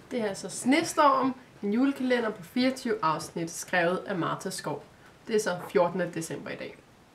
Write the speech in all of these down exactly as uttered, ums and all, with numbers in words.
Det er altså Snestorm, en julekalender på fireogtyve afsnit, skrevet af Martha Skov. Det er så fjortende december i dag.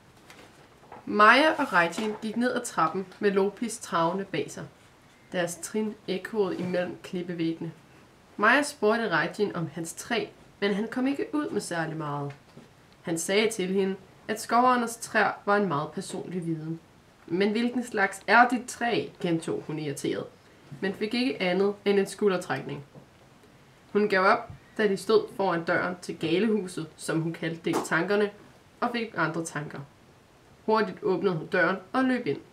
Maja og Regin gik ned ad trappen med Lopis travende bag sig. Deres trin ekkoede imellem klippevæggene. Maja spurgte Regin om hans træ, men han kom ikke ud med særlig meget. Han sagde til hende, at skovernes træer var en meget personlig viden. Men hvilken slags er dit træ, gentog hun irriteret, men fik ikke andet end en skuldertrækning. Hun gav op, da de stod foran døren til galehuset, som hun kaldte det i tankerne, og fik andre tanker. Hurtigt åbnede hun døren og løb ind.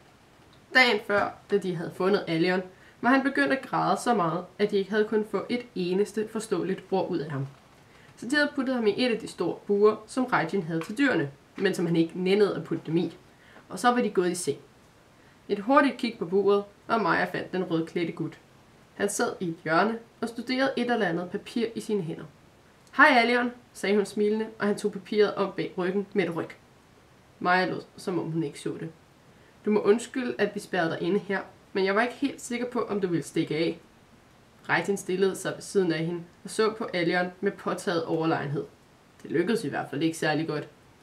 Dagen før, da de havde fundet Allion, var han begyndt at græde så meget, at de ikke havde kunnet få et eneste forståeligt ord ud af ham. Så de havde puttet ham i et af de store buer, som Regin havde til dyrene, men som han ikke nændede at putte dem i. Og så var de gået i seng. Et hurtigt kig på buret, og Maja fandt den rødklædte gut. Han sad i et hjørne og studerede et eller andet papir i sine hænder. Hej Allion, sagde hun smilende, og han tog papiret om bag ryggen med et ryg. Maja lod, som om hun ikke så det. Du må undskylde, at vi spærrede dig inde her, men jeg var ikke helt sikker på, om du ville stikke af. Regin stillede sig ved siden af hende og så på Allion med påtaget overlegenhed. Det lykkedes i hvert fald ikke særlig godt.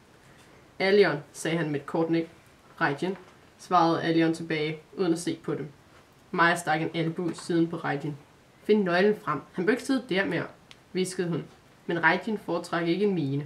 Allion, sagde han med et kort nik. Regin, svarede Allion tilbage, uden at se på dem. Maja stak en albue i siden på Regin. Find nøglen frem. Han bør ikke sidde der mere, viskede hun. Men Regin foretrak ikke en mine.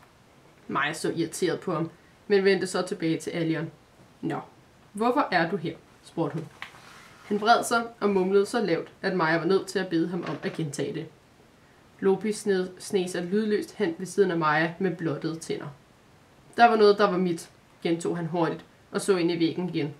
Maja så irriteret på ham, men vendte så tilbage til Allion. Nå, hvorfor er du her? Spurgte hun. Han vred sig og mumlede så lavt, at Maja var nødt til at bede ham om at gentage det. Lopi sneg sig lydløst hen ved siden af Maja med blottede tænder. Der var noget, der var mit, gentog han hurtigt og så ind i væggen igen.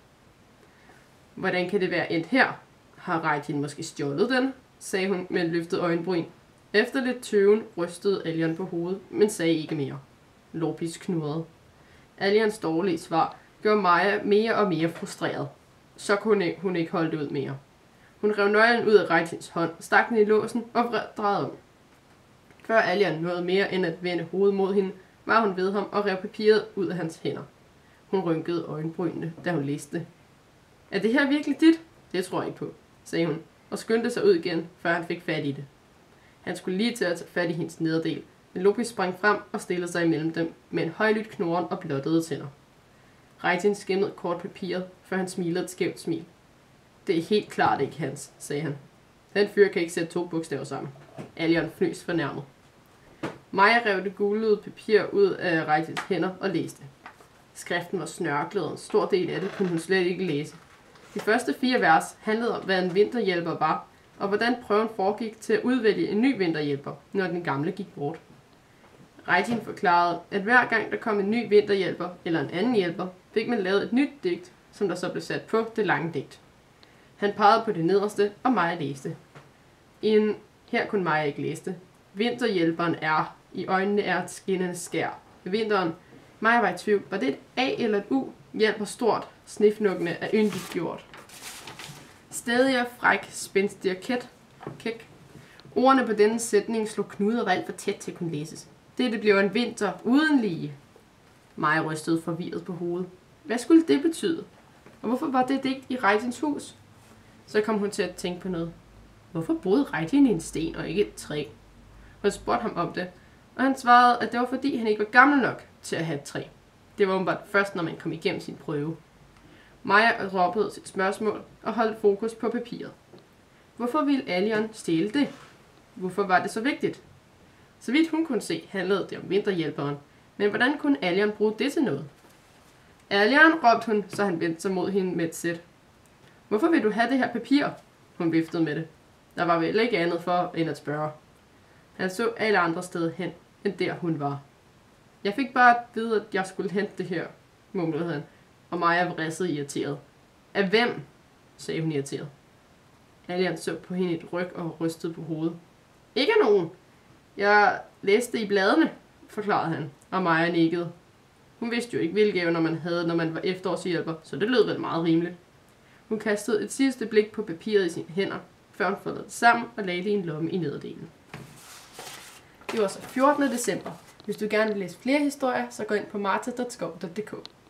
Hvordan kan det være endt her? Har Regin måske stjålet den? Sagde hun med en løftet øjenbryn. Efter lidt tøven rystede Allion på hovedet, men sagde ikke mere. Lopis knurrede. Allions dårlige svar gjorde Maja mere og mere frustreret. Så kunne hun ikke holde det ud mere. Hun rev nøglen ud af Regins hånd, stak den i låsen og drejede om. Før Allion nåede mere end at vende hovedet mod hende, var hun ved ham og rev papiret ud af hans hænder. Hun rynkede øjenbrynene, da hun læste det. Er det her virkelig dit? Det tror jeg ikke på, sagde hun, og skyndte sig ud igen, før han fik fat i det. Han skulle lige til at tage fat i hendes nederdel, men Lopis sprang frem og stillede sig imellem dem med en højlydt knurren og blottede tænder. Regin skimmede kort papiret, før han smilede et skævt smil. Det er helt klart ikke hans, sagde han. Den fyr kan ikke sætte to bogstaver sammen. Allion fnøs fornærmet. Maja rev det gulede papir ud af Regins hænder og læste. Skriften var snørklet, og en stor del af det kunne hun slet ikke læse. De første fire vers handlede om, hvad en vinterhjælper var, og hvordan prøven foregik til at udvælge en ny vinterhjælper, når den gamle gik bort. Regin forklarede, at hver gang der kom en ny vinterhjælper eller en anden hjælper, fik man lavet et nyt digt, som der så blev sat på det lange digt. Han pegede på det nederste, og Maja læste. En, her kunne Maja ikke læse det. Vinterhjælperen er, i øjnene er et skinnende skær. Vinteren, Maja var i tvivl, var det et A eller et U? Hjælper stort, snifnukkende er yndigt gjort. Stedig og fræk, spændstig og kæt. Kæk. Ordene på denne sætning slog Knude og alt for tæt til at kunne læses. Dette blev en vinter uden lige. Maja rystede forvirret på hovedet. Hvad skulle det betyde? Og hvorfor var det digt i Regins hus? Så kom hun til at tænke på noget. Hvorfor boede Regin i en sten og ikke et træ? Hun spurgte ham om det, og han svarede, at det var fordi han ikke var gammel nok til at have et træ. Det var åbenbart først, når man kom igennem sin prøve. Maja råbede sit spørgsmål og holdt fokus på papiret. Hvorfor ville Allion stjæle det? Hvorfor var det så vigtigt? Så vidt hun kunne se, handlede det om vinterhjælperen, men hvordan kunne Allion bruge det til noget? Allion, råbte hun, så han vendte sig mod hende med et sæt. Hvorfor vil du have det her papir? Hun viftede med det. Der var vel ikke andet for, end at spørge. Han så alle andre steder hen, end der hun var. Jeg fik bare at vide, at jeg skulle hente det her, mumlede han, og Maja vrissede irriteret. Af hvem? Sagde hun irriteret. Allion så på hende et ryg og rystede på hovedet. Ikke nogen. Jeg læste i bladene, forklarede han, og Maja nikkede. Hun vidste jo ikke, hvilke evner man havde, når man var efterårshjælper, så det lød vel meget rimeligt. Hun kastede et sidste blik på papiret i sine hænder, før hun foldede det sammen og lagde det i en lomme i nederdelen. Det var så fjortende december. Hvis du gerne vil læse flere historier, så gå ind på martha punktum skov punktum d k.